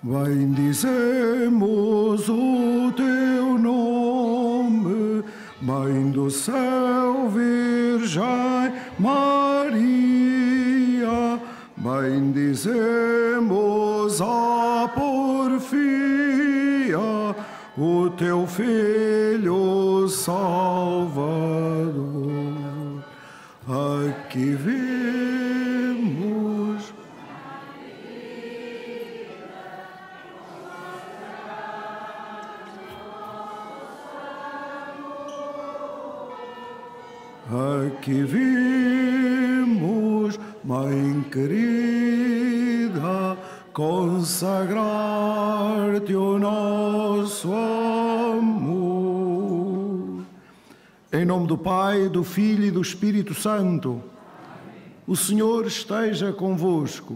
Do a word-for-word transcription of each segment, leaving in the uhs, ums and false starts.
Bendizemos o teu nome, Mãe do céu, Virgem Maria. Bendizemos a porfia, o teu Filho Salvador. Aqui vemos Aqui vimos, Mãe querida, consagrar-te o nosso amor. Em nome do Pai, do Filho e do Espírito Santo. O Senhor esteja convosco.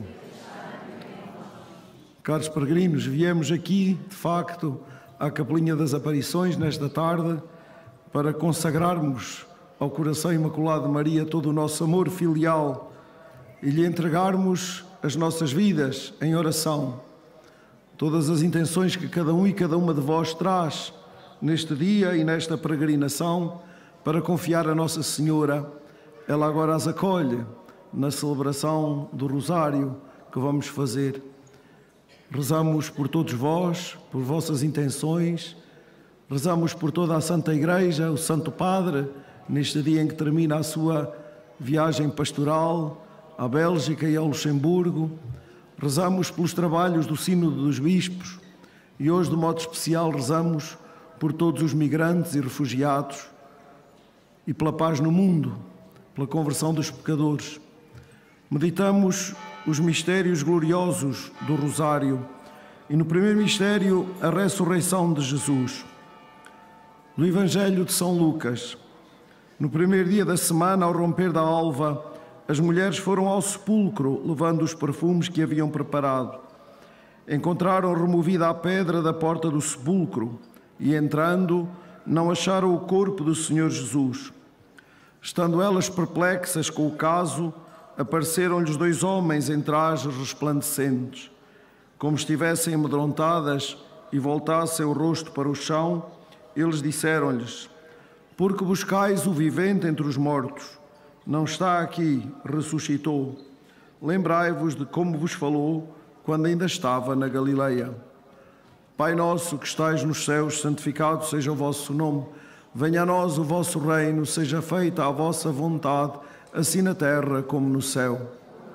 Caros peregrinos, viemos aqui, de facto, à Capelinha das Aparições nesta tarde para consagrarmos ao coração imaculado de Maria todo o nosso amor filial e lhe entregarmos as nossas vidas em oração. Todas as intenções que cada um e cada uma de vós traz neste dia e nesta peregrinação para confiar a Nossa Senhora, ela agora as acolhe na celebração do Rosário que vamos fazer. Rezamos por todos vós, por vossas intenções, rezamos por toda a Santa Igreja, o Santo Padre, neste dia em que termina a sua viagem pastoral à Bélgica e ao Luxemburgo. Rezamos pelos trabalhos do Sínodo dos Bispos e hoje, de modo especial, rezamos por todos os migrantes e refugiados e pela paz no mundo, pela conversão dos pecadores. Meditamos os mistérios gloriosos do Rosário e, no primeiro mistério, a ressurreição de Jesus. Do Evangelho de São Lucas. No primeiro dia da semana, ao romper da alva, as mulheres foram ao sepulcro, levando os perfumes que haviam preparado. Encontraram removida a pedra da porta do sepulcro e, entrando, não acharam o corpo do Senhor Jesus. Estando elas perplexas com o caso, apareceram-lhes dois homens em trajes resplandecentes. Como estivessem amedrontadas e voltassem o rosto para o chão, eles disseram-lhes: Por que buscais o vivente entre os mortos? Não está aqui, ressuscitou. Lembrai-vos de como vos falou quando ainda estava na Galileia. Pai nosso que estais nos céus, santificado seja o vosso nome. Venha a nós o vosso reino, seja feita a vossa vontade, assim na terra como no céu.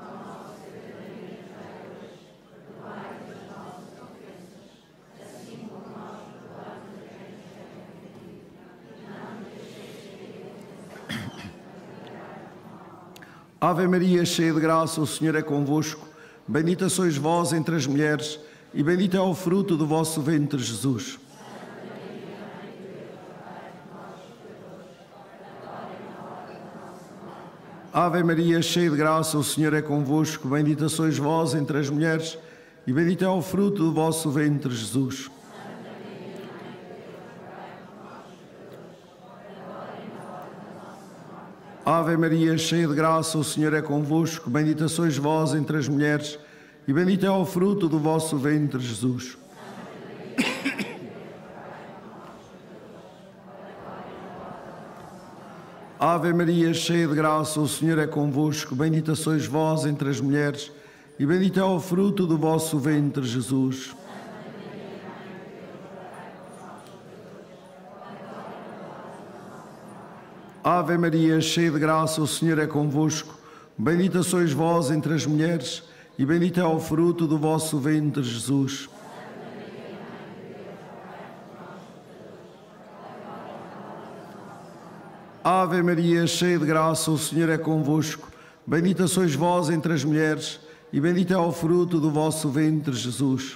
Ave Maria, cheia de graça, o Senhor é convosco. Bendita sois vós entre as mulheres, e bendito é o fruto do vosso ventre, Jesus. Ave Maria, cheia de graça, o Senhor é convosco. Bendita sois vós entre as mulheres, e bendito é o fruto do vosso ventre, Jesus. Ave Maria, cheia de graça, o Senhor é convosco. Bendita sois vós entre as mulheres, e bendito é o fruto do vosso ventre, Jesus. Ave Maria, cheia de graça, o Senhor é convosco. Bendita sois vós entre as mulheres, e bendito é o fruto do vosso ventre, Jesus. Ave Maria, cheia de graça, o Senhor é convosco. Bendita sois vós entre as mulheres, e bendito é o fruto do vosso ventre, Jesus. Ave Maria, cheia de graça, o Senhor é convosco. Bendita sois vós entre as mulheres, e bendito é o fruto do vosso ventre, Jesus.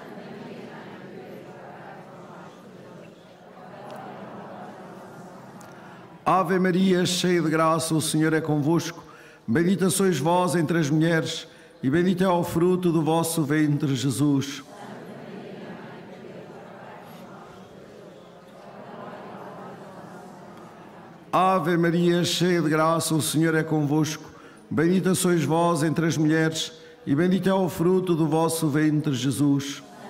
Ave Maria, cheia de graça, o Senhor é convosco. Bendita sois vós entre as mulheres, e bendito é o fruto do vosso ventre, Jesus. Ave Maria, cheia de graça, o Senhor é convosco. Bendita sois vós entre as mulheres, e bendito é o fruto do vosso ventre, Jesus.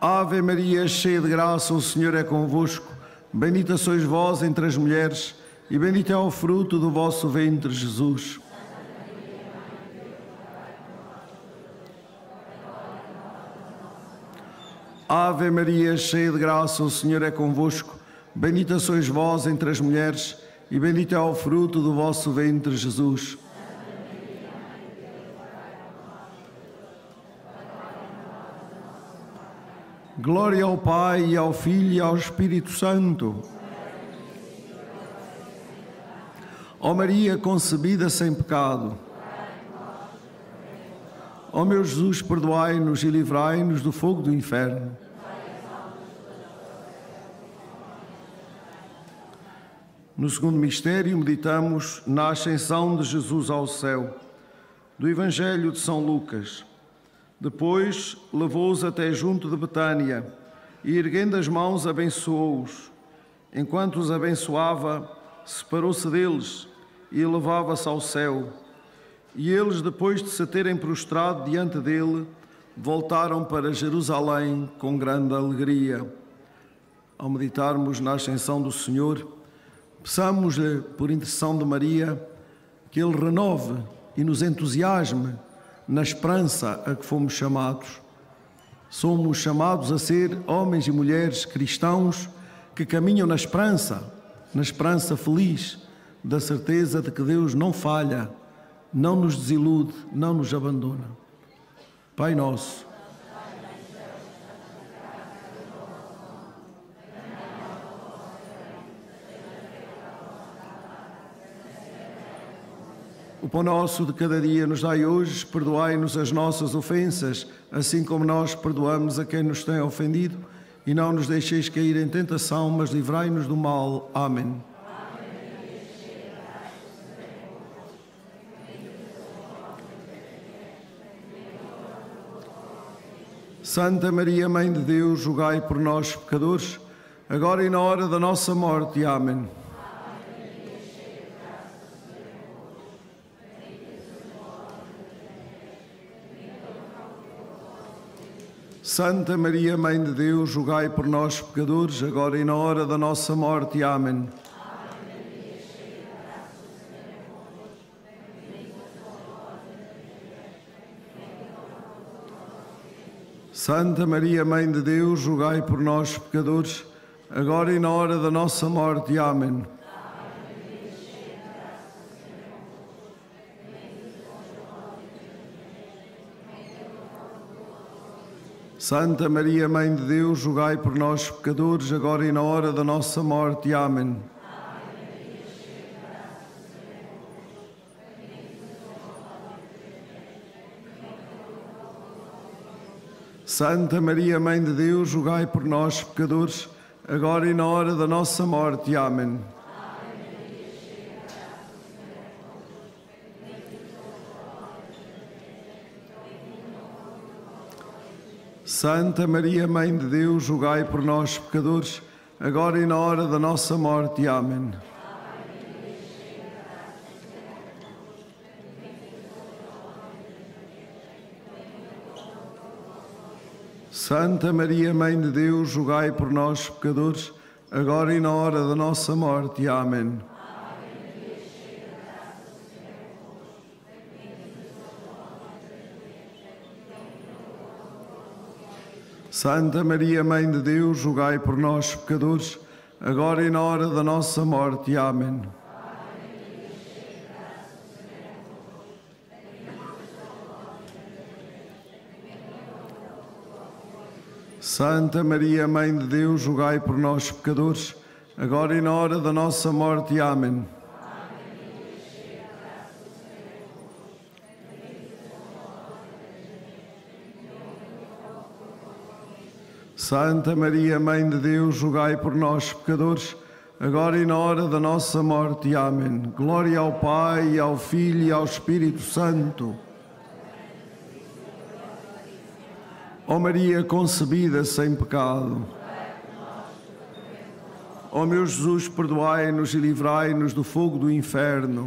Ave Maria, cheia de graça, o Senhor é convosco. Bendita sois vós entre as mulheres, e bendito é o fruto do vosso ventre, Jesus. Ave Maria, cheia de graça, o Senhor é convosco. Bendita sois vós entre as mulheres, e bendito é o fruto do vosso ventre, Jesus. Glória ao Pai, e ao Filho, e ao Espírito Santo. Ó Maria concebida sem pecado. Ó meu Jesus, perdoai-nos e livrai-nos do fogo do inferno. No segundo mistério, meditamos na ascensão de Jesus ao céu, do Evangelho de São Lucas. Depois levou-os até junto de Betânia e, erguendo as mãos, abençoou-os. Enquanto os abençoava, separou-se deles e elevava-se ao céu. E eles, depois de se terem prostrado diante dele, voltaram para Jerusalém com grande alegria. Ao meditarmos na ascensão do Senhor, peçamos-lhe, por intercessão de Maria, que Ele renove e nos entusiasme na esperança a que fomos chamados. Somos chamados a ser homens e mulheres cristãos que caminham na esperança, na esperança feliz, da certeza de que Deus não falha, não nos desilude, não nos abandona. Pai nosso, o pão nosso de cada dia nos dai hoje, perdoai-nos as nossas ofensas, assim como nós perdoamos a quem nos tem ofendido, e não nos deixeis cair em tentação, mas livrai-nos do mal. Amém. Santa Maria, Mãe de Deus, rogai por nós, pecadores, agora e na hora da nossa morte. Amém. Santa Maria, Mãe de Deus, rogai por nós, pecadores, agora e na hora da nossa morte. Amém. Santa Maria, Mãe de Deus, rogai por nós, pecadores, agora e na hora da nossa morte. Amém. Santa Maria, Mãe de Deus, rogai por nós, pecadores, agora e na hora da nossa morte. Amém. Santa Maria, Mãe de Deus, rogai por nós, pecadores, agora e na hora da nossa morte. Amém. Santa Maria, Mãe de Deus, rogai por nós, pecadores, agora e na hora da nossa morte. Amém. Santa Maria, Mãe de Deus, rogai por nós, pecadores, agora e na hora da nossa morte. Amém. Santa Maria, Mãe de Deus, rogai por nós, pecadores, agora e na hora da nossa morte. Amém. Santa Maria, Mãe de Deus, rogai por nós, pecadores, agora e na hora da nossa morte. Amém. Santa Maria, Mãe de Deus, rogai por nós, pecadores, agora e na hora da nossa morte. Amém. Glória ao Pai, ao Filho e ao Espírito Santo. Ó Maria concebida sem pecado. Ó meu Jesus, perdoai-nos e livrai-nos do fogo do inferno.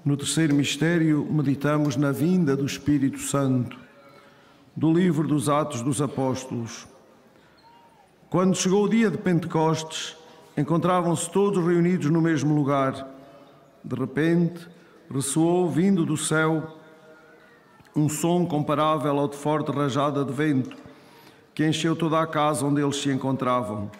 No terceiro mistério, meditamos na vinda do Espírito Santo, do livro dos Atos dos Apóstolos. Quando chegou o dia de Pentecostes, encontravam-se todos reunidos no mesmo lugar. De repente, ressoou, vindo do céu, um som comparável ao de forte rajada de vento, que encheu toda a casa onde eles se encontravam.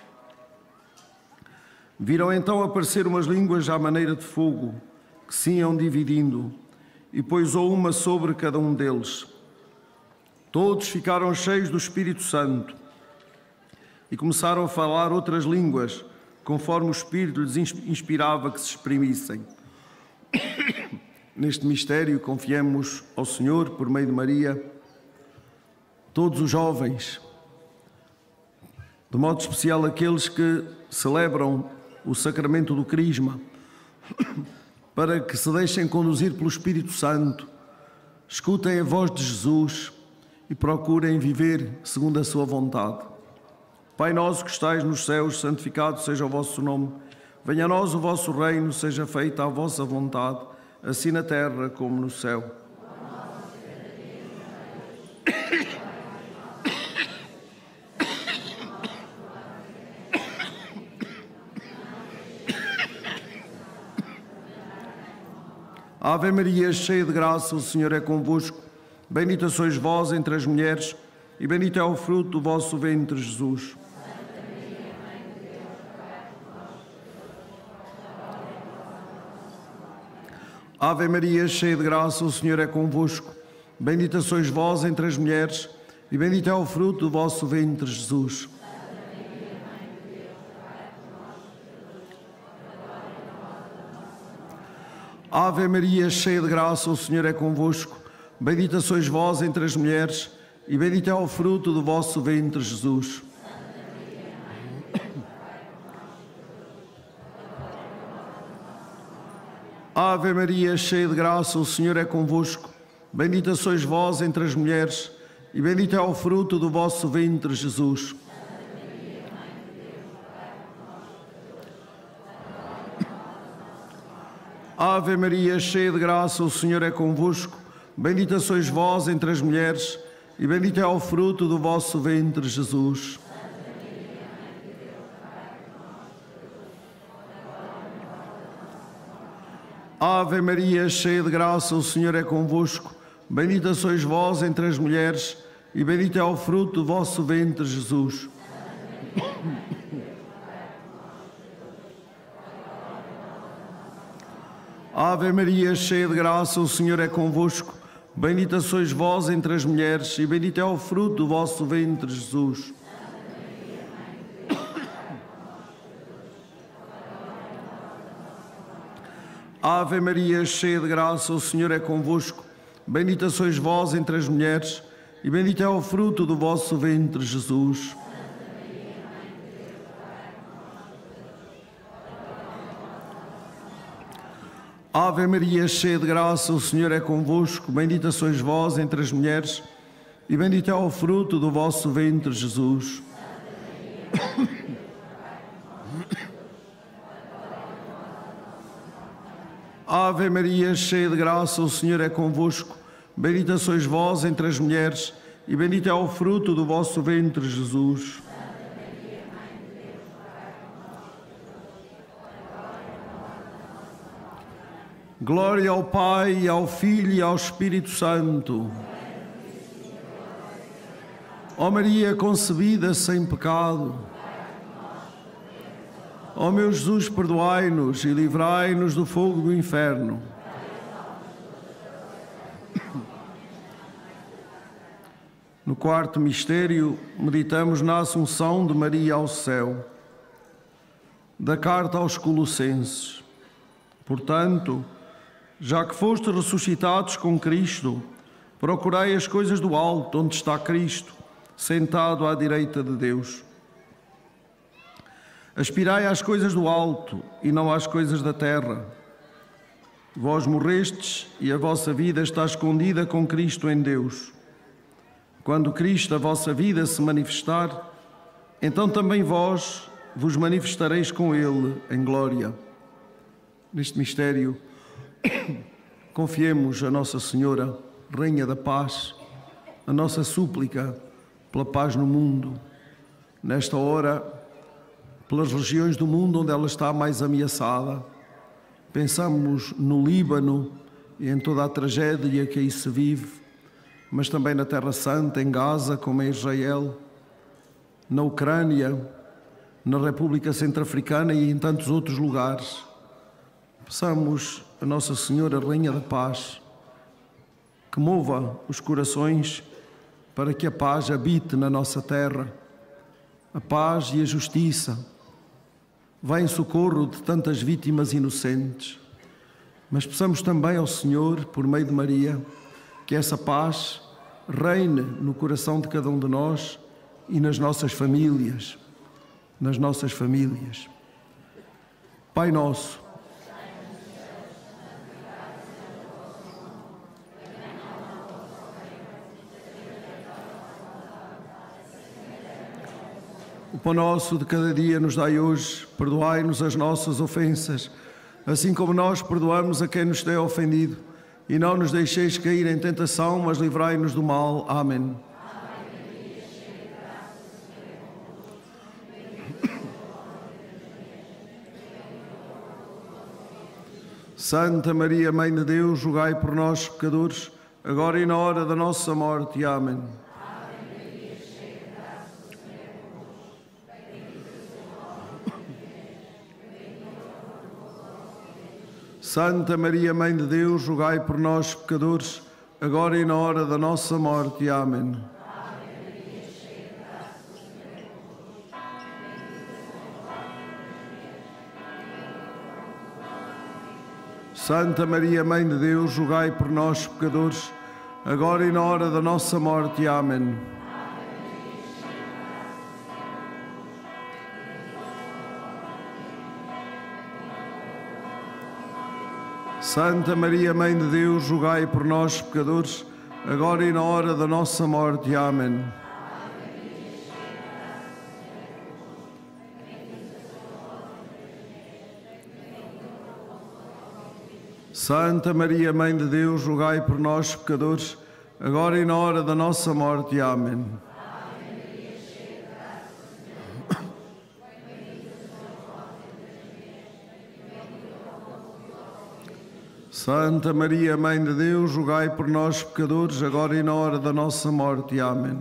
Viram então aparecer umas línguas à maneira de fogo, que se iam dividindo, e pousou uma sobre cada um deles. Todos ficaram cheios do Espírito Santo e começaram a falar outras línguas, conforme o Espírito lhes inspirava que se exprimissem. Neste mistério, confiemos ao Senhor, por meio de Maria, todos os jovens, de modo especial aqueles que celebram o sacramento do Crisma, para que se deixem conduzir pelo Espírito Santo, escutem a voz de Jesus e procurem viver segundo a sua vontade. Pai nosso que estais nos céus, santificado seja o vosso nome. Venha a nós o vosso reino, seja feita a vossa vontade, assim na terra como no céu. Ave Maria, cheia de graça, o Senhor é convosco. Bendita sois vós entre as mulheres, e bendito é o fruto do vosso ventre, Jesus. Ave Maria, cheia de graça, o Senhor é convosco. Bendita sois vós entre as mulheres, e bendito é o fruto do vosso ventre, Jesus. Ave Maria, cheia de graça, o Senhor é convosco. Bendita sois vós entre as mulheres, e bendito é o fruto do vosso ventre, Jesus. Ave Maria, cheia de graça, o Senhor é convosco. Bendita sois vós entre as mulheres, e bendito é o fruto do vosso ventre, Jesus. Ave Maria, cheia de graça, o Senhor é convosco. Bendita sois vós entre as mulheres, e bendito é o fruto do vosso ventre, Jesus. Ave Maria, cheia de graça, o Senhor é convosco. Bendita sois vós entre as mulheres, e bendito é o fruto do vosso ventre, Jesus. Ave Maria, cheia de graça, o Senhor é convosco. Bendita sois vós entre as mulheres, e bendito é o fruto do vosso ventre, Jesus. Ave Maria, cheia de graça, o Senhor é convosco. Bendita sois vós entre as mulheres, e bendito é o fruto do vosso ventre, Jesus. Ave Maria, cheia de graça, o Senhor é convosco. Bendita sois vós entre as mulheres, e bendito é o fruto do vosso ventre, Jesus. Ave Maria, cheia de graça, o Senhor é convosco. Bendita sois vós entre as mulheres, e bendito é o fruto do vosso ventre, Jesus. Glória ao Pai, ao Filho e ao Espírito Santo. Ó Maria concebida sem pecado, ó meu Jesus, perdoai-nos e livrai-nos do fogo do inferno. No quarto mistério, meditamos na Assunção de Maria ao céu. Da carta aos Colossenses. Portanto, já que fostes ressuscitados com Cristo, procurai as coisas do alto, onde está Cristo, sentado à direita de Deus. Aspirai às coisas do alto e não às coisas da terra. Vós morrestes e a vossa vida está escondida com Cristo em Deus. Quando Cristo, a vossa vida, se manifestar, então também vós vos manifestareis com Ele em glória. Neste mistério, Confiemos a Nossa Senhora, Rainha da Paz, a nossa súplica pela paz no mundo. Nesta hora, pelas regiões do mundo onde ela está mais ameaçada. Pensamos no Líbano e em toda a tragédia que aí se vive, mas também na Terra Santa, em Gaza, como em Israel, na Ucrânia, na República Centro-Africana e em tantos outros lugares. Peçamos a Nossa Senhora, Rainha da Paz, que mova os corações para que a paz habite na nossa terra, a paz e a justiça. Vá em socorro de tantas vítimas inocentes, mas peçamos também ao Senhor, por meio de Maria, que essa paz reine no coração de cada um de nós e nas nossas famílias, nas nossas famílias. Pai nosso, o pão nosso de cada dia nos dai hoje, perdoai-nos as nossas ofensas, assim como nós perdoamos a quem nos tem ofendido, e não nos deixeis cair em tentação, mas livrai-nos do mal. Amém. Santa Maria, Mãe de Deus, rogai por nós, pecadores, agora e na hora da nossa morte. Amém. Santa Maria, Mãe de Deus, rogai por nós, pecadores, agora e na hora da nossa morte. Amém. Santa Maria, Mãe de Deus, rogai por nós, pecadores, agora e na hora da nossa morte. Amém. Santa Maria, Mãe de Deus, rogai por nós, pecadores, agora e na hora da nossa morte. Amém. Santa Maria, Mãe de Deus, rogai por nós, pecadores, agora e na hora da nossa morte. Amém. Santa Maria, Mãe de Deus, rogai por nós, pecadores, agora e na hora da nossa morte. Amém.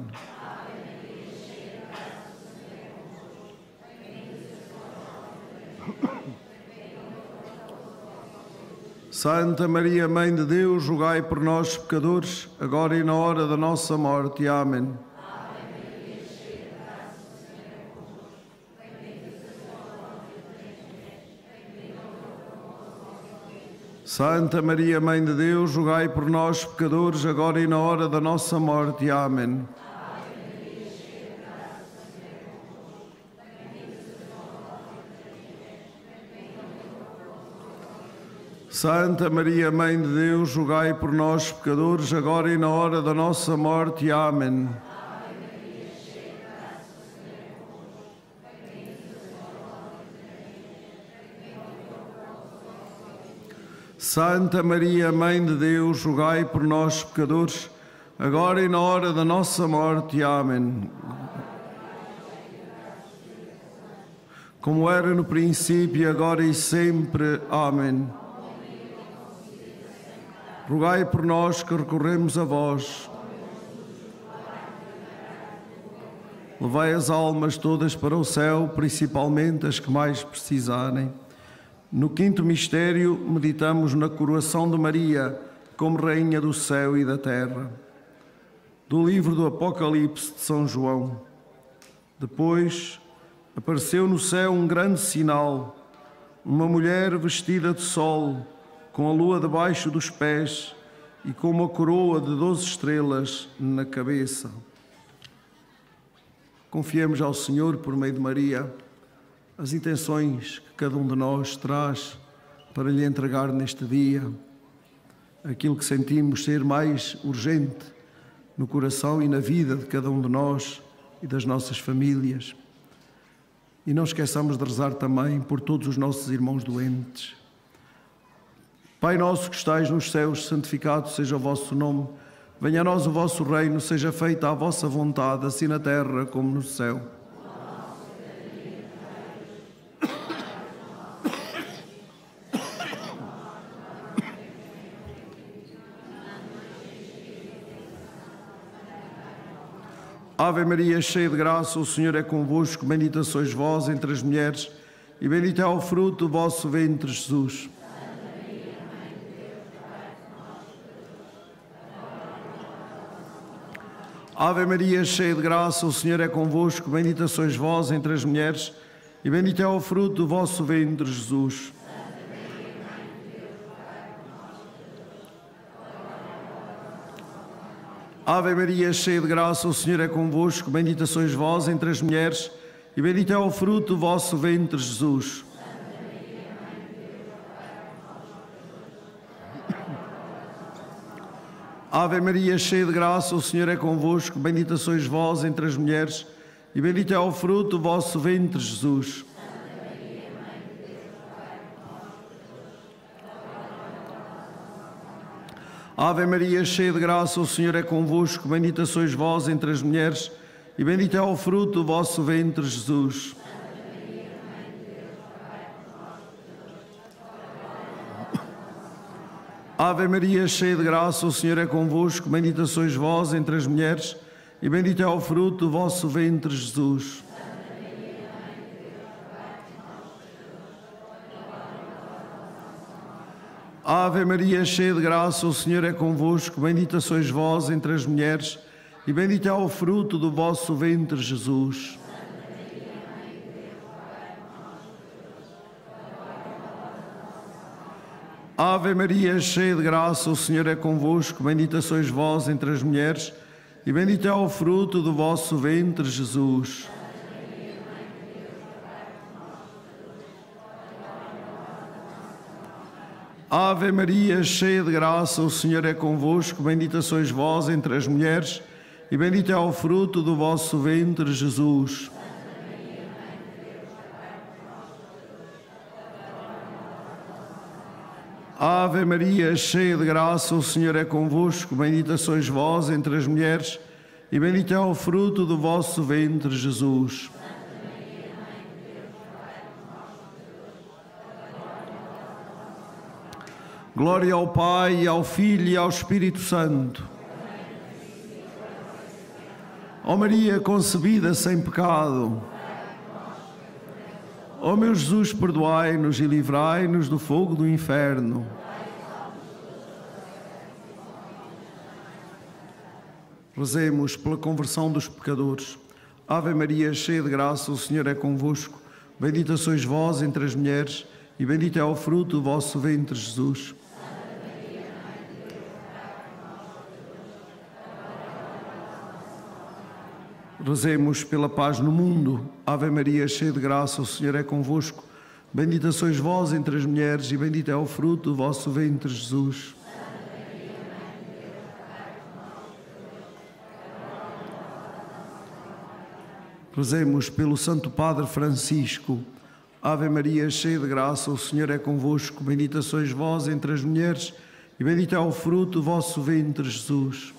Santa Maria, Mãe de Deus, rogai por nós, pecadores, agora e na hora da nossa morte. Amém. Santa Maria, Mãe de Deus, rogai por nós, pecadores, agora e na hora da nossa morte. Amém. Santa Maria, Mãe de Deus, rogai por nós, pecadores, agora e na hora da nossa morte. Amém. Santa Maria, Mãe de Deus, rogai por nós, pecadores, agora e na hora da nossa morte. Amém. Como era no princípio, agora e sempre. Amém. Rogai por nós que recorremos a vós. Levai as almas todas para o céu, principalmente as que mais precisarem. No quinto mistério, meditamos na coroação de Maria como Rainha do céu e da terra. Do livro do Apocalipse de São João. Depois, apareceu no céu um grande sinal, uma mulher vestida de sol, com a lua debaixo dos pés e com uma coroa de doze estrelas na cabeça. Confiemos ao Senhor, por meio de Maria, as intenções que cada um de nós traz para lhe entregar neste dia, aquilo que sentimos ser mais urgente no coração e na vida de cada um de nós e das nossas famílias. E não esqueçamos de rezar também por todos os nossos irmãos doentes, Pai nosso que estais nos céus, santificado seja o vosso nome. Venha a nós o vosso reino, seja feita a vossa vontade, assim na terra como no céu. Ave Maria, cheia de graça, o Senhor é convosco, bendita sois vós entre as mulheres, e bendito é o fruto do vosso ventre, Jesus. Ave Maria, cheia de graça, o Senhor é convosco, bendita sois vós entre as mulheres, e bendito é o fruto do vosso ventre, Jesus. Ave Maria, cheia de graça, o Senhor é convosco, bendita sois vós entre as mulheres, e bendito é o fruto do vosso ventre, Jesus. Ave Maria, cheia de graça, o Senhor é convosco, bendita sois vós entre as mulheres, e bendito é o fruto do vosso ventre, Jesus. Ave Maria, cheia de graça, o Senhor é convosco, bendita sois vós entre as mulheres, e bendito é o fruto do vosso ventre, Jesus. Ave Maria, cheia de graça, o Senhor é convosco, bendita sois vós entre as mulheres, e bendito é o fruto do vosso ventre, Jesus. Ave Maria, cheia de graça, o Senhor é convosco, bendita sois vós entre as mulheres, e bendito é o fruto do vosso ventre, Jesus. Ave Maria, cheia de graça, o Senhor é convosco, bendita sois vós entre as mulheres, e bendito é o fruto do vosso ventre, Jesus. Ave Maria, cheia de graça, o Senhor é convosco, bendita sois vós entre as mulheres, e bendito é o fruto do vosso ventre, Jesus. Ave Maria, cheia de graça, o Senhor é convosco, bendita sois vós entre as mulheres, e bendito é o fruto do vosso ventre, Jesus. Glória ao Pai, ao Filho e ao Espírito Santo. Ó Maria concebida sem pecado, ó meu Jesus, perdoai-nos e livrai-nos do fogo do inferno. Rezemos pela conversão dos pecadores. Ave Maria, cheia de graça, o Senhor é convosco. Bendita sois vós entre as mulheres, e bendito é o fruto do vosso ventre, Jesus. Rezemos pela paz no mundo. Ave Maria, cheia de graça, o Senhor é convosco. Bendita sois vós entre as mulheres, e bendito é o fruto do vosso ventre, Jesus. Rezemos pelo Santo Padre Francisco. Ave Maria, cheia de graça, o Senhor é convosco. Bendita sois vós entre as mulheres, e bendito é o fruto do vosso ventre, Jesus.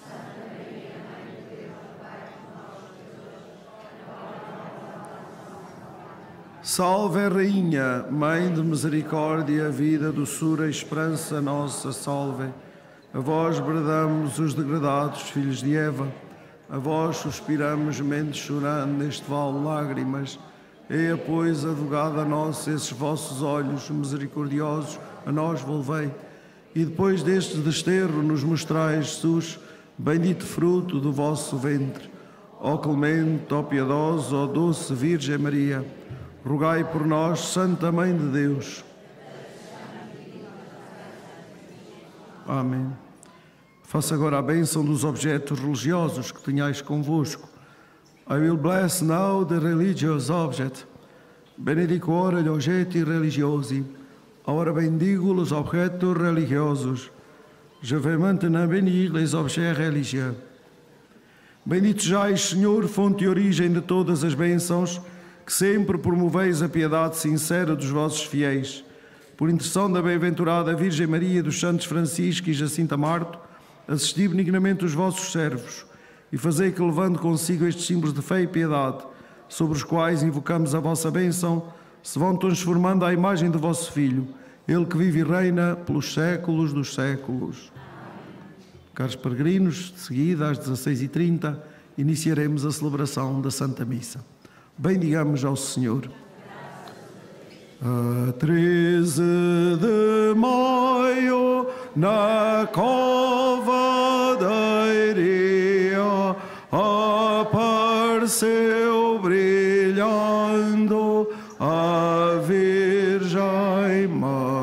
Salve, Rainha, Mãe de misericórdia, vida, doçura e esperança nossa, salve. A vós bradamos os degradados filhos de Eva, a vós suspiramos, mente chorando neste vale de lágrimas. Eia, pois, advogada nossa, esses vossos olhos misericordiosos a nós volvei, e depois deste desterro nos mostrais, Jesus, bendito fruto do vosso ventre. Ó clemente, ó piedosa, ó doce Virgem Maria, rogai por nós, Santa Mãe de Deus. Amém. Faça agora a bênção dos objetos religiosos que tenhais convosco. I will bless now the religious object. Benedico ora gli oggetti religiosi. Ora bendigo os objetos religiosos. Je vais maintenant bénir les objets religieux. Bendito sejais, Senhor, fonte e origem de todas as bênçãos, que sempre promoveis a piedade sincera dos vossos fiéis. por intercessão da bem-aventurada Virgem Maria, dos Santos Francisco e Jacinta Marto, assisti benignamente os vossos servos e fazei que, levando consigo estes símbolos de fé e piedade, sobre os quais invocamos a vossa bênção, se vão transformando à imagem do vosso Filho, Ele que vive e reina pelos séculos dos séculos. Caros peregrinos, de seguida, às dezasseis e trinta, iniciaremos a celebração da Santa Missa. Bendigamos ao Senhor. A treze de maio, na cova da Iria, apareceu brilhando a Virgem Maria.